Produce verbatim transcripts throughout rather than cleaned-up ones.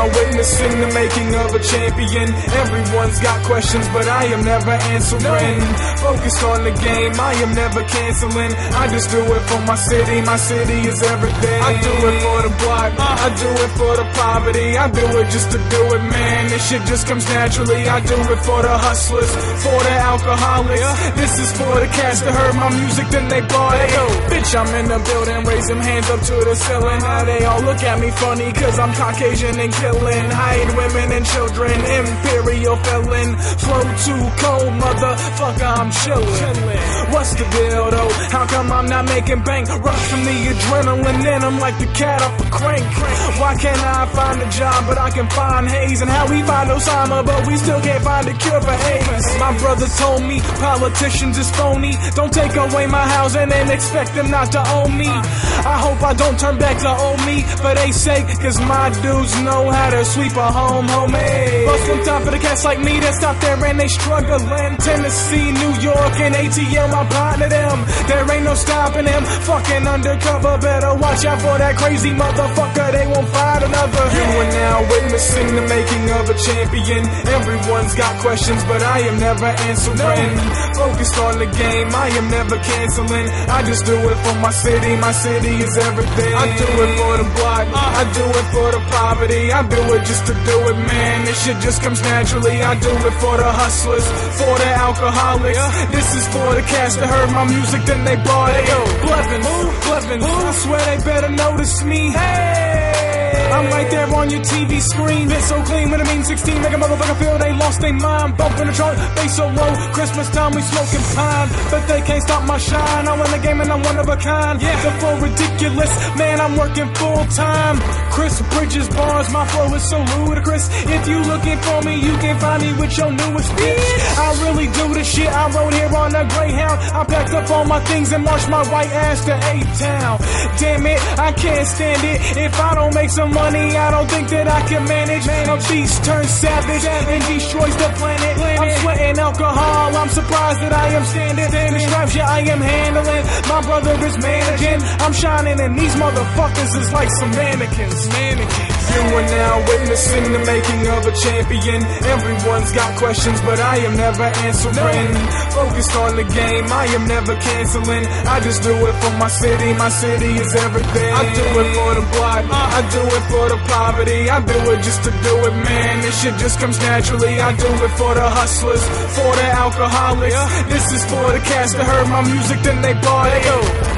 now witnessing the making of a champion. Everyone's got questions, but I am never answering. Focused on the game, I am never canceling. I just do it for my city, my city is everything. I do it for the block, I do it for the poverty. I do it just to do it, man, this shit just comes naturally. I do it for the hustlers, for the alcoholics. This is for the cats that heard my music, then they bought it. Bitch, I'm in the building, raise them hands up to the ceiling. Now they all look at me funny, cause I'm Caucasian and killing. Hide women and children, imperial felon. Flow too cold, motherfucker, I'm chillin'. What's the deal though? How come I'm not making bank? Rush from the adrenaline, then I'm like the cat off a crank. Why can't I find a job, but I can find haze? And how we find Osama, but we still can't find a cure for AIDS? My brother told me politicians is phony. Don't take away my house and then expect them not to own me. I hope I don't turn back to old me for they sake, cause my dudes know how to sweep a home, homie. Bust one time for the cats like me that stop there and they struggling. Tennessee, New York, and A T L, my partner them. There ain't no stopping them. Fucking undercover, better watch out for that crazy motherfucker. They won't find another. You are now witnessing the making of a champion. Everyone's got questions, but I am never answering. Focused on the game, I am never canceling. I just do it for my city, my city is everything. I do it for the block, I do it for the poverty. I do it just to do it, man, this shit just comes naturally. I do it for the hustlers, for the alcoholics. This is for the cats that heard my music, then they bought it. Blevins, Blevins, I swear they better notice me. Hey, I'm right there on your T V screen. It's so clean when it means sixteen. Make a motherfucker feel they lost their mind. Bumping the chart, they so low. Christmas time we smoking pine, but they can't stop my shine. I'm in the game and I'm one of a kind. Yeah, the flow ridiculous, man, I'm working full time. Chris Bridges bars, my flow is so ludicrous. If you looking for me, you can find me with your newest bitch. I really do the shit, I rode here on a Greyhound. I packed up all my things and marched my white ass to A-Town. Damn it, I can't stand it. If I don't make some money, I don't think that I can manage. A beast turns savage and destroys the planet. I'm sweating alcohol, I'm surprised that I am standing. The stripes, yeah, I am handling. My brother is managing. I'm shining and these motherfuckers is like some mannequins. Mannequins. You are now witnessing the making of a champion. Everyone's got questions, but I am never answering. Focused on the game, I am never canceling. I just do it for my city, my city is everything. I do it for the block, I do it for the poverty. I do it just to do it, man, this shit just comes naturally. I do it for the hustlers, for the alcoholics. This is for the cats that heard my music, then they bought it.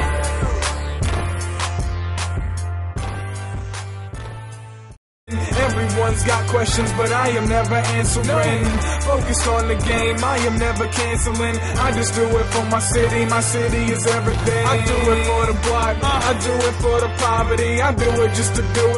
Everyone's got questions, but I am never answering. Focused on the game, I am never canceling. I just do it for my city, my city is everything. I do it for the block, I do it for the poverty. I do it just to do it.